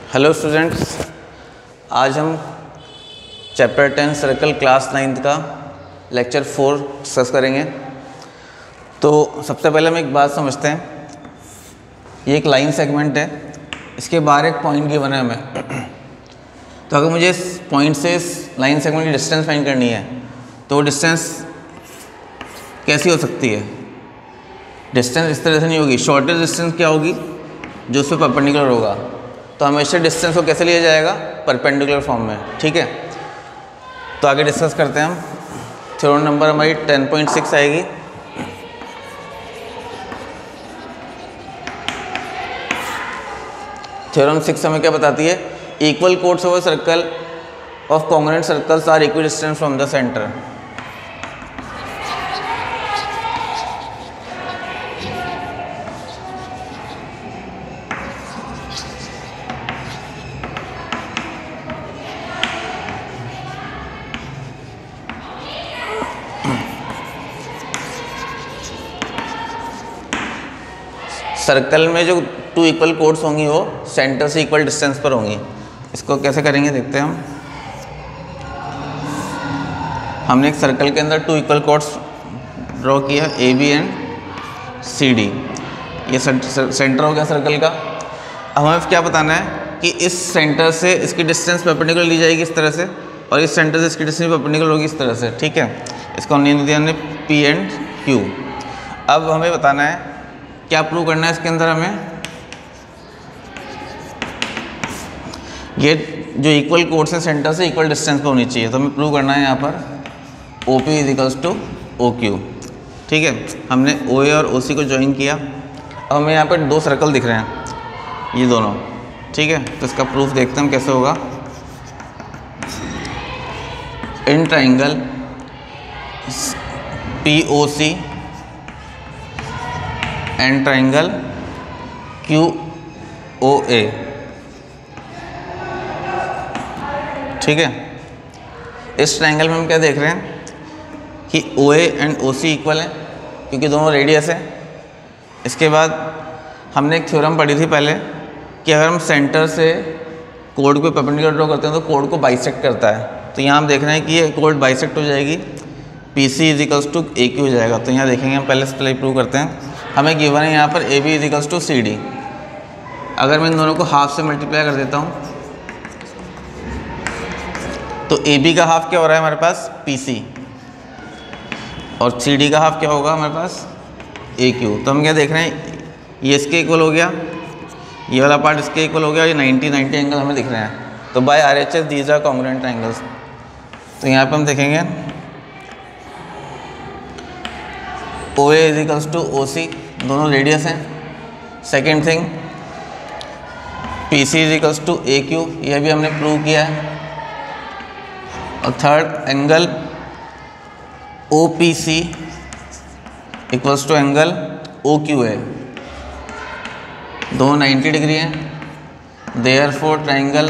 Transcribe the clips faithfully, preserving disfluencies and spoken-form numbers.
Hello students, आज हम chapter ten circle class ninth का लेक्चर फोर डिस्कस करेंगे। तो सबसे पहले हम एक बात समझते हैं, ये एक लाइन सेगमेंट है, इसके बाहर एक पॉइंट गिवन है हमें। तो अगर मुझे इस पॉइंट से इस लाइन सेगमेंट की डिस्टेंस फाइंड करनी है तो वो डिस्टेंस कैसी हो सकती है? डिस्टेंस इस तरह से नहीं होगी। शॉर्टेस्ट डिस्टेंस क्या होगी? जो उस पर परपेंडिकुलर होगा। तो हमेशा डिस्टेंस को कैसे लिया जाएगा? परपेंडिकुलर फॉर्म में। ठीक है, तो आगे डिस्कस करते हैं हम। थ्योरम नंबर हमारी टेन पॉइंट सिक्स आएगी। थ्योरम सिक्स हमें क्या बताती है? Equal chords of a circle of congruent circles are equidistant from the centre. Circle में जो टू इक्वल कोड्स होंगी वो सेंटर से इक्वल डिस्टेंस पर होंगी। इसको कैसे करेंगे देखते हैं हम। हमने एक सर्कल के अंदर टू इक्वल कोड्स ड्रॉ किया, A B and C D. ये सेंटर हो गया सर्कल का। अब हमें क्या बताना है कि इस सेंटर से इसकी डिस्टेंस परपेंडिकुलर ली जाएगी इस तरह से, और इस सेंटर से इसकी डिस्टेंस परपेंडिकुलर होगी इस तरह से। ठीक है, इसको हमने दिया हमने पी एंड क्यू। अब हमें बताना है क्या प्रूव करना है इसके अंदर। हमें ये जो इक्वल कोड्स हैं सेंटर से इक्वल डिस्टेंस पर होनी चाहिए। तो हमें प्रूव करना है यहाँ पर O P is equals to O Q. ठीक है, हमने ओ ए और ओ सी को ज्वाइन किया। अब हमें यहाँ पर दो सर्कल दिख रहे हैं, ये दोनों। ठीक है, तो इसका प्रूफ देखते हैं हम कैसे होगा। In triangle P O C and triangle Q O A. ठीक है, इस ट्राइंगल में हम क्या देख रहे हैं कि ओ A and O C equal है क्योंकि दोनों रेडियस है। इसके बाद हमने एक थ्योरम पढ़ी थी पहले कि अगर हम सेंटर से कोड को परपेंडिकुलर ड्रॉ करते हैं तो कोड को बाइसेक्ट करता है। तो यहाँ हम देख रहे हैं कि ये कोड बाइसेक्ट हो जाएगी, P C is equals to A Q हो जाएगा। तो यहाँ देखेंगे हम, पहले से पहले प्रूव करते हैं। हमें गिवन है यहाँ पर A B is equals to C D. अगर मैं इन दोनों को हाफ से मल्टीप्लाई कर देता हूँ तो ए बी का हाफ क्या हो रहा है हमारे पास? P C. और सी डी का हाफ क्या होगा हमारे पास? A Q. तो हम क्या देख रहे हैं, ये इसके इक्वल हो गया, ये वाला पार्ट इसके इक्वल हो गया, ये नाइन्टी नाइन्टी एंगल हमें दिख रहे हैं। तो by R H S these are congruent angles. तो यहाँ पर हम देखेंगे O A is equals to O C, दोनों रेडियस हैं। Second thing, P C is equals to A Q, यह भी हमने प्रूव किया है। और third angle O P C equals to angle O Q A, दोनों नाइन्टी डिग्री हैं। Therefore triangle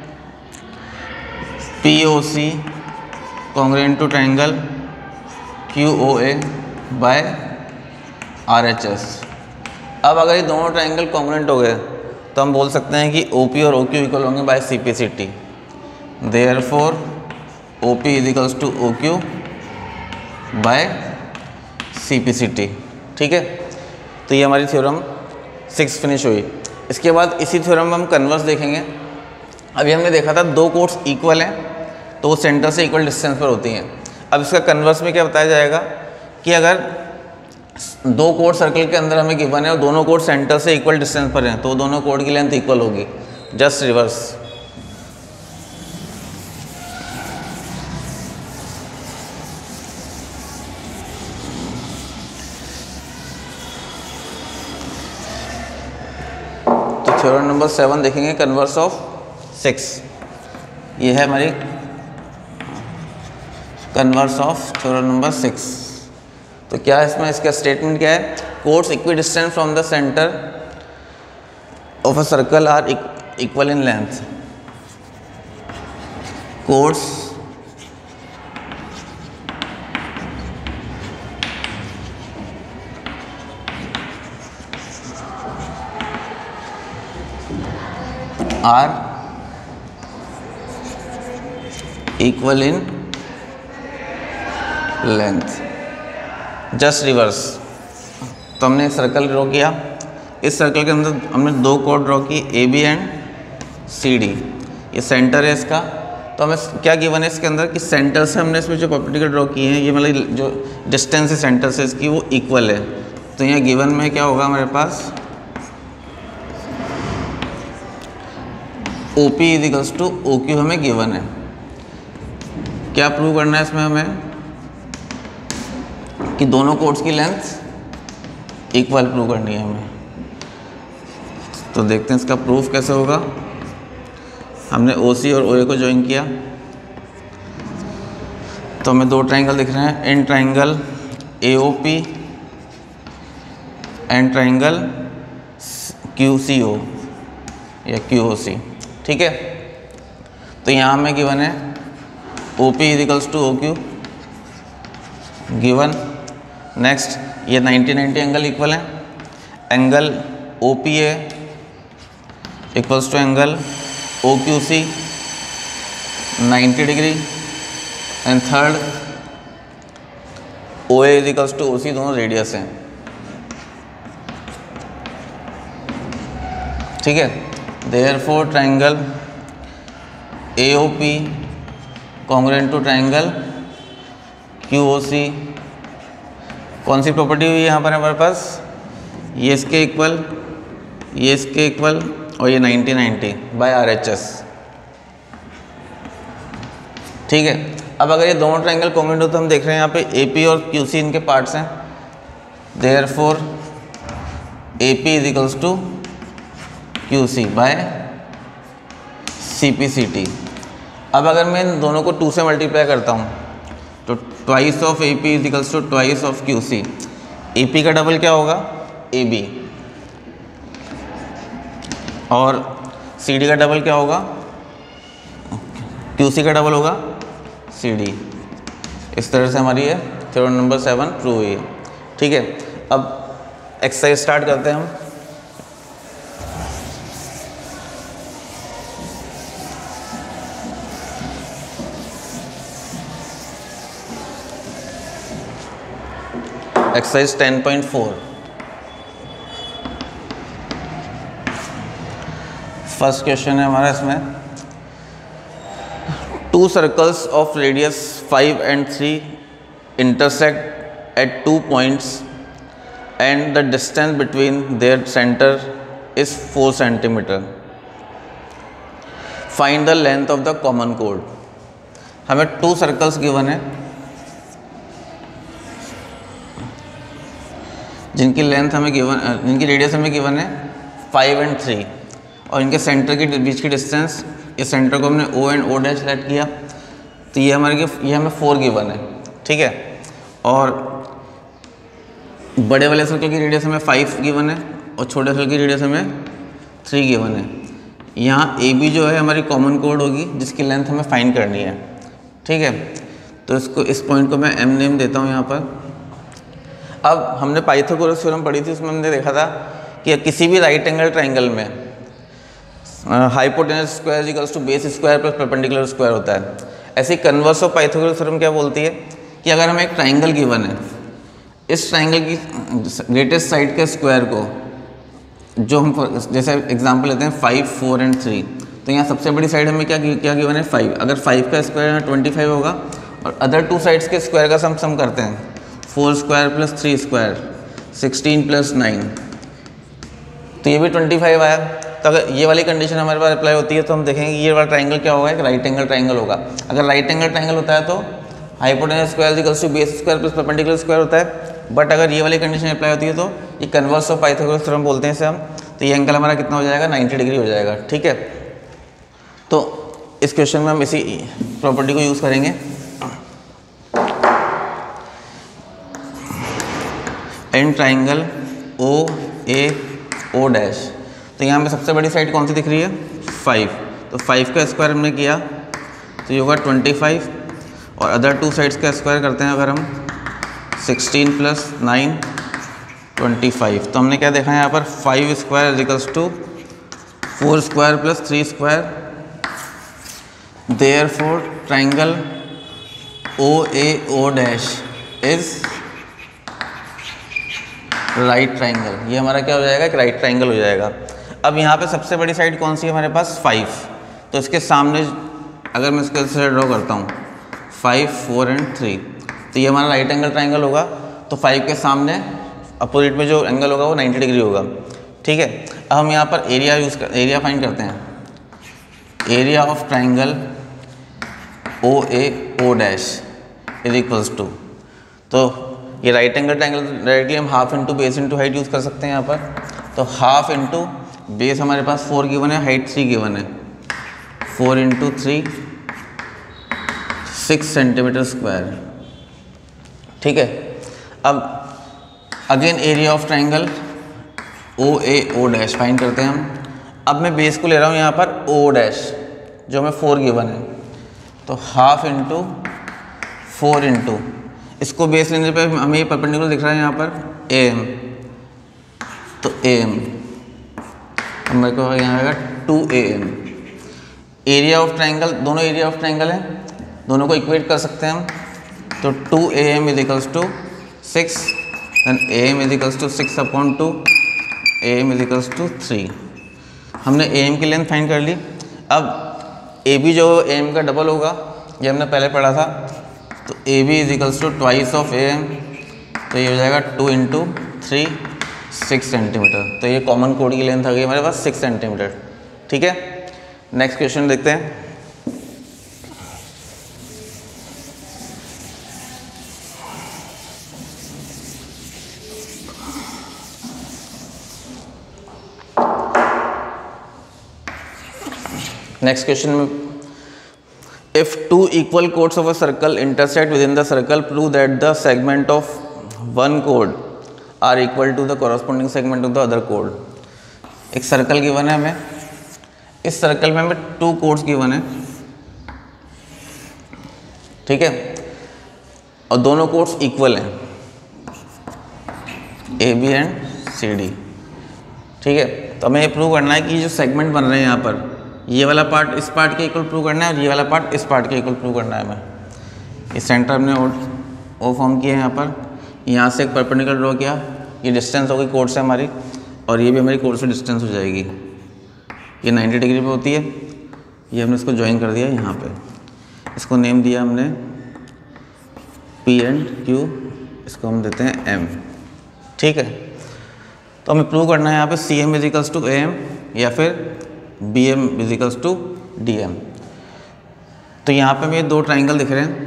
P O C congruent to triangle Q O A bye R H S. अब अगर ये दोनों ट्राइंगल कॉन्ग्रुएंट हो गए तो हम बोल सकते हैं कि ओ पी और ओ क्यू इक्वल होंगे by C P C T. Therefore O P is equals to O Q by C P C T. ठीक है, तो ये हमारी थ्योरम सिक्स फिनिश हुई। इसके बाद इसी थ्योरम में हम कन्वर्स देखेंगे। अभी हमने देखा था दो कोड्स इक्वल हैं तो वो सेंटर से इक्वल डिस्टेंस पर होती हैं। अब इसका कन्वर्स में क्या बताया जाएगा कि अगर दो कोड सर्कल के अंदर हमें गिवन है और दोनों कोड सेंटर से इक्वल डिस्टेंस पर हैं तो दोनों कोड की लेंथ इक्वल होगी। Just reverse. तो थ्योरम नंबर सेवन देखेंगे, कन्वर्स ऑफ सिक्स। ये है हमारी converse of theorem number six. तो क्या है इसमें, इसका स्टेटमेंट क्या है? Chords equidistant from the centre of a circle are equal in length. Chords are equal in length. Just reverse, तो हमने एक सर्कल ड्रॉ किया, इस सर्कल के अंदर हमने दो कोड ड्रॉ की, A B and C D, ये सेंटर है इसका। तो हमें क्या गिवन है इसके अंदर कि सेंटर से हमने इसमें जो परपेंडिकुलर ड्रॉ किए हैं, ये मतलब जो डिस्टेंस है सेंटर से इसकी वो इक्वल है। तो यहाँ गिवन में क्या होगा हमारे पास, O P is equals to O Q हमें गिवन है। क्या प्रूव करना है इसमें हमें कि दोनों कोड्स की लेंथ इक्वल प्रूव करनी है हमें। तो देखते हैं इसका प्रूफ कैसे होगा। हमने ओ सी और ओ ए को ज्वाइन किया, तो हमें दो ट्राइंगल दिख रहे हैं, in triangle A O P and triangle Q C O या क्यू ओ सी, ठीक है। तो यहाँ हमें गिवन है O P is equals to O Q given. Next ये नाइन्टी नाइन्टी एंगल इक्वल है, angle O P A equals to angle O Q C ninety degree and third O A is equals to O C, दोनों radius हैं, ठीक है। Therefore triangle A O P congruent to triangle Q O C, कौन सी property हुई है यहाँ पर हमारे पास, ये इसके इक्वल, ये इसके इक्वल और ये ninety ninety by R H S, ठीक है। अब अगर ये दोनों ट्राइंगल कॉन्ग्रुएंट हो तो हम देख रहे हैं यहाँ पे ए पी और क्यू सी इनके पार्ट्स हैं, therefore A P is equals to Q C by C P C T. अब अगर मैं इन दोनों को टू से मल्टीप्लाई करता हूँ तो twice of A P is equals to twice of Q C. A P का डबल क्या होगा, ए बी, और सी डी का डबल क्या होगा, क्यू सी का डबल होगा सी डी। इस तरह से हमारी ये थ्योरम नंबर सेवन प्रूव हुई है, ठीक है। अब एक्सरसाइज स्टार्ट करते हैं हम। Exercise ten point four, first question है हमारा इसमें, two circles of radius five and three intersect at two points and the distance between their centre is four centimetre. Find the length of the common कोड। हमें two circles given है जिनकी length हमें given, जिनकी radius हमें given है five and three, और इनके सेंटर के बीच की डिस्टेंस, इस सेंटर को हमने O and O dash select किया, तो ये हमारे ये हमें फोर गिवन है, ठीक है। और बड़े वाले सर्कल की रेडियस हमें फाइव गिवन है और छोटे सर्कल की रेडियस हमें थ्री गिवन है। यहाँ ए बी जो है हमारी कॉमन कोड होगी जिसकी लेंथ हमें फाइंड करनी है, ठीक है। तो इसको, इस पॉइंट को मैं एम नेम देता हूँ यहाँ पर। अब हमने पाइथागोरस थ्योरम पढ़ी थी, उसमें हमने देखा था कि किसी भी राइट एंगल ट्राइंगल में hypotenuse square equals to base square plus perpendicular square होता है। ऐसी कन्वर्स ऑफ पाइथागोरस थ्योरम क्या बोलती है कि अगर हमें एक ट्राइंगल गिवन है, इस ट्राइंगल की ग्रेटेस्ट साइड के स्क्वायर को, जो हम जैसे एग्जांपल लेते हैं फाइव फोर एंड थ्री, तो यहाँ सबसे बड़ी साइड हमें क्या क्या गिवन है, फाइव। अगर फाइव का स्क्वायर ट्वेंटी फाइव होगा और अदर टू साइड्स के स्क्वायर का सम सम करते हैं, four square plus three square sixteen plus nine, तो ये भी ट्वेंटी फाइव आया। तो अगर ये वाली कंडीशन हमारे पास अप्लाई होती है तो हम देखेंगे ये वाला ट्राइंगल क्या होगा, एक राइट एंगल ट्राइंगल होगा। अगर राइट एंगल ट्राइंगल होता है तो hypotenuse square equals to base square plus perpendicular square होता है। बट अगर ये वाली कंडीशन अप्लाई होती है तो ये कन्वर्स ऑफ पाइथागोरस थ्योरम बोलते हैं इसे हम। तो ये एंगल हमारा कितना हो जाएगा, नाइन्टी डिग्री हो जाएगा, ठीक है। तो इस क्वेश्चन में हम इसी प्रॉपर्टी को यूज़ करेंगे। In triangle O A O dash, तो यहाँ पे सबसे बड़ी साइड कौन सी दिख रही है, फाइव। तो फाइव का स्क्वायर हमने किया तो ये होगा ट्वेंटी फाइव, और अदर टू साइड्स का स्क्वायर करते हैं अगर हम, sixteen plus nine twenty five. तो हमने क्या देखा है यहाँ पर, five square equals to four square plus three square therefore triangle O A O dash is right triangle. ये हमारा क्या हो जाएगा, एक राइट ट्राइंगल हो जाएगा। अब यहाँ पे सबसे बड़ी साइड कौन सी है हमारे पास, फाइव। तो इसके सामने अगर मैं इसको ऐसे ड्रॉ करता हूँ, फाइव फोर एंड थ्री, तो ये हमारा राइट एंगल ट्राइंगल होगा। तो फाइव के सामने अपोजिट में जो एंगल होगा वो नाइन्टी डिग्री होगा। ठीक है, अब हम यहाँ पर एरिया यूज़ कर एरिया फाइंड करते हैं। Area of triangle O A O dash is equals to, तो ये राइट एंगल ट्राइंगल डायरेक्टली हम half into base into height use कर सकते हैं यहाँ पर। तो हाफ इंटू बेस हमारे पास फोर गिवन है, हाइट थ्री गिवन है, four into three six centimetre square. ठीक है, अब again area of triangle O A O dash find करते हैं हम। अब मैं बेस को ले रहा हूँ यहाँ पर ओ डैश, जो हमें फोर गिवन है, तो हाफ इंटू फोर इंटू, इसको बेस लेने पे हमें ये परपेंडिकुलर दिख रहा है यहाँ पर ए एम, तो ए एम मेरे को यहाँ आएगा two A M. Area of triangle, दोनों एरिया ऑफ ट्राइंगल हैं, दोनों को इक्वेट कर सकते हैं हम। तो two A M is equals to six and A M is equals to six upon two, A M is equals to three. हमने ए एम की लेंथ फाइंड कर ली। अब ए बी जो ए एम का डबल होगा, ये हमने पहले पढ़ा था, तो A B is equals to twice of A M, तो ये हो जाएगा two into three six centimetre. तो ये कॉमन कोड की लेंथ आ गई हमारे पास सिक्स सेंटीमीटर। ठीक है, नेक्स्ट क्वेश्चन देखते हैं। नेक्स्ट क्वेश्चन में, if two equal chords of a circle intersect with in the circle prove that the segment of one code are equal to the corresponding segment of the other code. एक circle given है हमें, इस circle में हमें to codes given है। ठीक है, और दोनों कोड्स इक्वल हैं, A B and C D. ठीक है, तो हमें ये प्रूव करना है कि जो सेगमेंट बन रहे हैं यहाँ पर, ये वाला पार्ट इस पार्ट के इक्वल प्रूव करना है और ये वाला पार्ट इस पार्ट के इक्वल प्रूव करना है हमें। इस सेंटर हमने ओ फॉर्म किया है यहाँ पर, यहाँ से एक परपेंडिकुलर ड्रॉ किया, ये डिस्टेंस होगी कोड से हमारी, और ये भी हमारी कोड से डिस्टेंस हो जाएगी। ये नाइन्टी डिग्री पे होती है, ये हमने इसको ज्वाइन कर दिया यहाँ पे, इसको नेम दिया हमने पी एंड क्यू, इसको हम देते हैं एम। ठीक है, तो हमें प्रूव करना है यहाँ पे C M equals to A M या फिर B M equals to D M. तो यहाँ पे हमें दो ट्राइंगल दिख रहे हैं,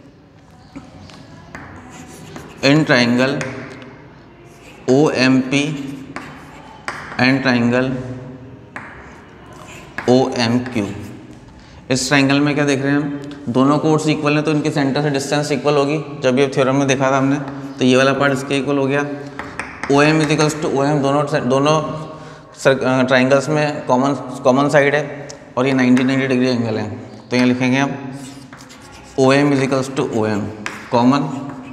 in triangle O M P and triangle O M Q. इस ट्राइंगल में क्या देख रहे हैं हम, दोनों कोड्स इक्वल हैं, तो इनके सेंटर से डिस्टेंस इक्वल होगी। जब ये थ्योरम में देखा था हमने, तो ये वाला पार्ट इसके इक्वल हो गया। O M equals to O M, दोनों दोनों ट्राइंगल्स में कॉमन कॉमन साइड है और ये नाइन्टी नाइन्टी डिग्री एंगल है, तो यहाँ लिखेंगे हम O M equals to O M common.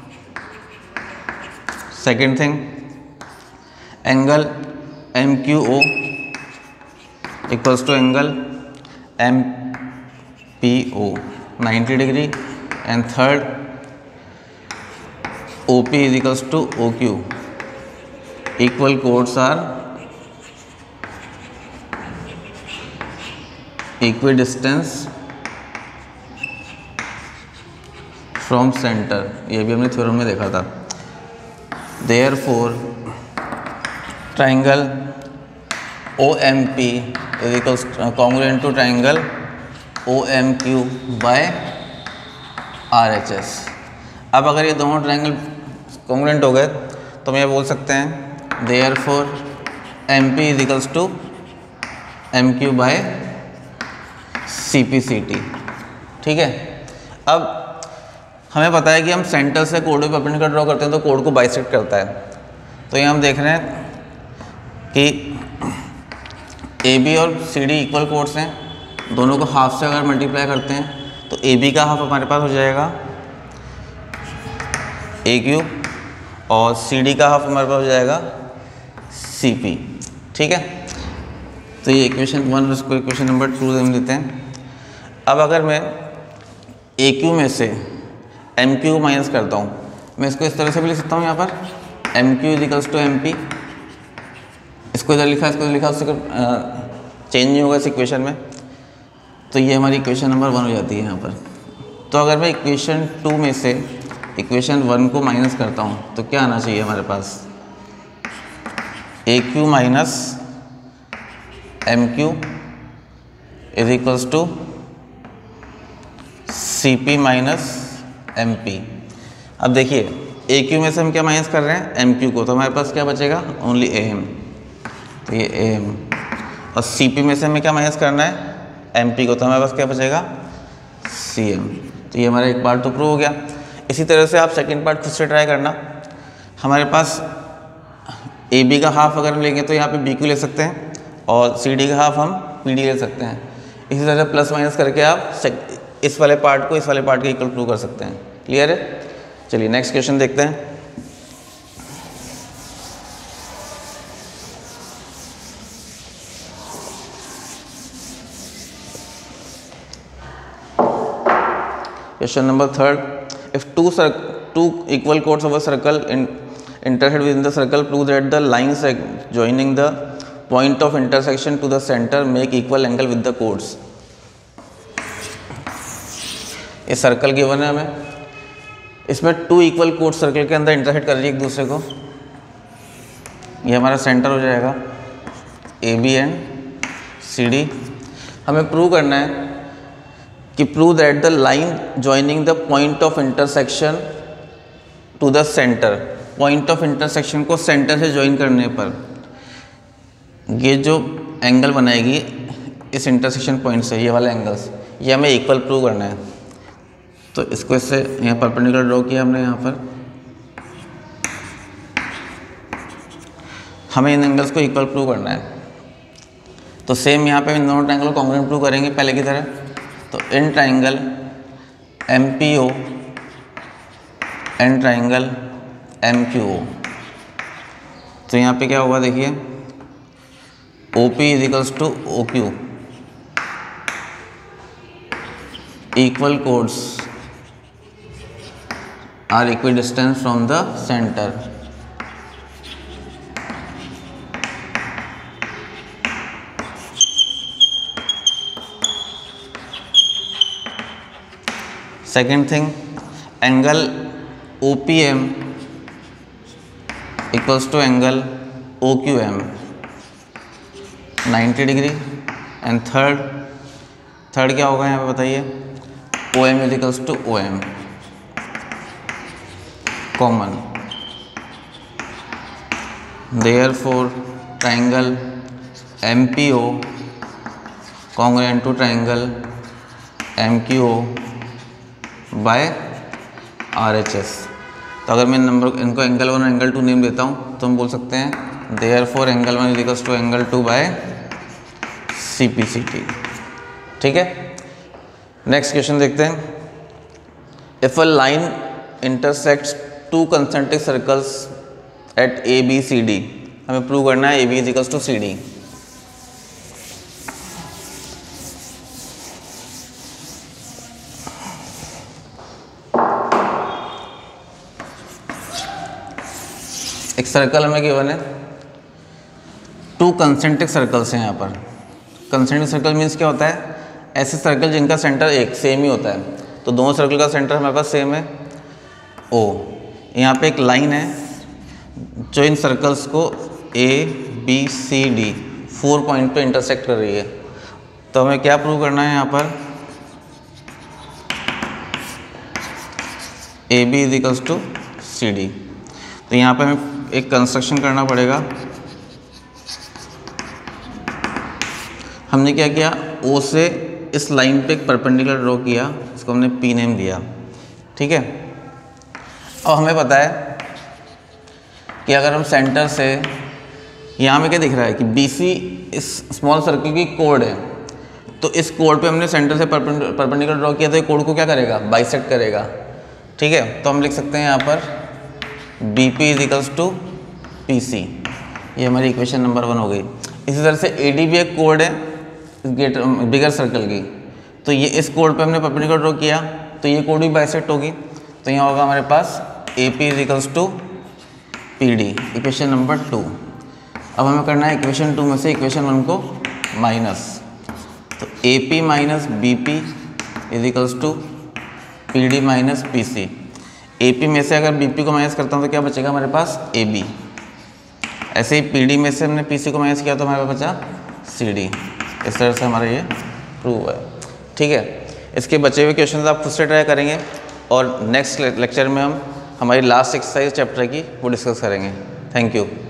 Second thing, angle M Q O equals to angle M P O ninety degree. And third, O P is equals to O Q, equal chords are equidistant from centre, ये भी हमने theorem में देखा था। Therefore triangle O M P is equals congruent to triangle O M Q by R H S. अब अगर ये दोनों ट्राइंगल कॉन्ग्रुएंट हो गए तो हम ये बोल सकते हैं therefore M P is equals to M Q by C P C T. ठीक है, अब हमें पता है कि हम सेंटर से कोड पे परपेंडिकुलर ड्रॉ करते हैं तो कोड को बाइसेक्ट करता है। तो यहाँ हम देख रहे हैं कि ए बी और सी डी इक्वल कोड्स हैं, दोनों को हाफ से अगर मल्टीप्लाई करते हैं तो ए बी का हाफ हमारे पास हो जाएगा ए क्यू और सी डी का हाफ हमारे पास हो जाएगा सी पी। ठीक है, तो ये इक्वेशन वन, उसको इक्वेशन नंबर टू हम लेते हैं। अब अगर मैं ए क्यू में से एम क्यू माइनस करता हूँ, मैं इसको इस तरह से भी लिख सकता हूँ यहाँ पर M Q equals to M P, इसको इधर लिखा इसको इधर लिखा, उससे चेंज नहीं होगा इस इक्वेशन में, तो ये हमारी इक्वेशन नंबर वन हो जाती है यहाँ पर। तो अगर मैं इक्वेशन टू में से इक्वेशन वन को माइनस करता हूँ तो क्या आना चाहिए हमारे पास, A Q minus M Q is equals to C P minus M P. अब देखिए ए क्यू में से हम क्या माइनस कर रहे हैं, एम क्यू को, तो हमारे पास क्या बचेगा, ओनली ए एम, तो ये ए एम। और सी पी में से हमें क्या माइनस करना है, एम पी को, तो हमारे पास क्या बचेगा, सी एम। तो ये हमारा एक पार्ट तो प्रूव हो गया। इसी तरह से आप सेकंड पार्ट खुद से ट्राई करना। हमारे पास ए बी का हाफ अगर हम लेंगे तो यहाँ पे बी क्यू ले सकते हैं, और सी डी का हाफ हम पी डी ले सकते हैं। इसी तरह से प्लस माइनस करके आप इस वाले पार्ट को इस वाले पार्ट के इक्वल प्रूव कर सकते हैं। क्लियर है? चलिए नेक्स्ट क्वेश्चन देखते हैं। Question number third. If two two equal chords of a circle in, intersect within the circle, prove that the lines joining the point of intersection to the center make equal angle with the chords. ये circle given है हमें, इसमें two equal code circle के अंदर intersect कर रही है एक दूसरे को। ये हमारा सेंटर हो जाएगा A B and C D. हमें प्रूव करना है कि prove that the line joining the point of intersection to the centre, point of intersection को सेंटर से ज्वाइन करने पर ये जो एंगल बनाएगी इस इंटरसेक्शन पॉइंट से, ये वाले एंगल्स, ये हमें इक्वल प्रूव करना है। तो इसको इससे यहाँ परपेंडिकुलर ड्रॉ किया हमने। यहाँ पर हमें इन एंगल्स को इक्वल प्रूव करना है। तो सेम यहाँ पे इन दोनों ट्रायंगल को कॉन्ग्रुएंट प्रूव करेंगे पहले की तरह। तो इन triangle M P O and triangle M Q O, तो यहाँ पे क्या होगा देखिए, O P is equals to O Q, equal chords are equidistant from the center. Second thing, angle O P M equals to angle O Q M ninety degree। and third third क्या होगा यहाँ पे बताइए, O M is equals to O M common, therefore triangle M P O congruent to triangle M Q O by R H S। तो अगर मैं number इनको angle one और एंगल टू नेम देता हूँ तो हम बोल सकते हैं therefore angle one is equals to angle two by C P C T। ठीक है, नेक्स्ट क्वेश्चन देखते हैं। If a line intersects two concentric circles at A B C D, हमें प्रूव करना है A B is equals to C D. एक circle हमें given है, टू कंसेंट्रिक सर्कल्स हैं यहाँ पर। कंसेंट्रिक सर्कल मीन्स क्या होता है, ऐसे सर्कल जिनका सेंटर एक सेम ही होता है। तो दोनों सर्कल का सेंटर हमारे पास सेम है ओ। यहाँ पे एक लाइन है जो इन सर्कल्स को A B C D four point पे इंटरसेक्ट कर रही है। तो हमें क्या प्रूव करना है यहाँ पर, A B is equals to C D. तो यहाँ पे हमें एक कंस्ट्रक्शन करना पड़ेगा। हमने क्या किया, ओ से इस लाइन पे एक परपेंडिकुलर ड्रॉ किया, इसको हमने पी नेम दिया। ठीक है, अब हमें पता है कि अगर हम सेंटर से, यहाँ में क्या दिख रहा है कि बी सी इस स्मॉल सर्कल की कोड है, तो इस कोड पे हमने सेंटर से परपेंडिकुलर ड्रॉ किया, तो ये कोड को क्या करेगा, बाइसेक्ट करेगा। ठीक है, तो हम लिख सकते हैं यहाँ पर B P is equals to P C. ये हमारी इक्वेशन नंबर वन हो गई। इसी तरह से ए डी भी एक कोड है ग्रेटर बिगर सर्कल की, तो ये इस कोड पे हमने परपेंडिकुलर ड्रॉ किया, तो ये कोड भी बाइसेक्ट होगी। तो यहाँ होगा हमारे पास A P is equals to P D, equation number two. अब हमें करना है इक्वेशन टू में से इक्वेशन वन को माइनस, तो A P minus B P is equals to P D minus P C. A P में से अगर बी पी को माइनस करता हूँ तो क्या बचेगा हमारे पास ए बी। ऐसे ही पी डी में से हमने पी सी को माइनस किया तो हमारे पास बचा सी डी। इस तरह से हमारा ये प्रूव है। ठीक है, इसके बचे हुए क्वेश्चन आप खुद से ट्राई करेंगे और नेक्स्ट लेक्चर में हम हमारी लास्ट एक्सरसाइज चैप्टर की वो डिस्कस करेंगे। Thank you.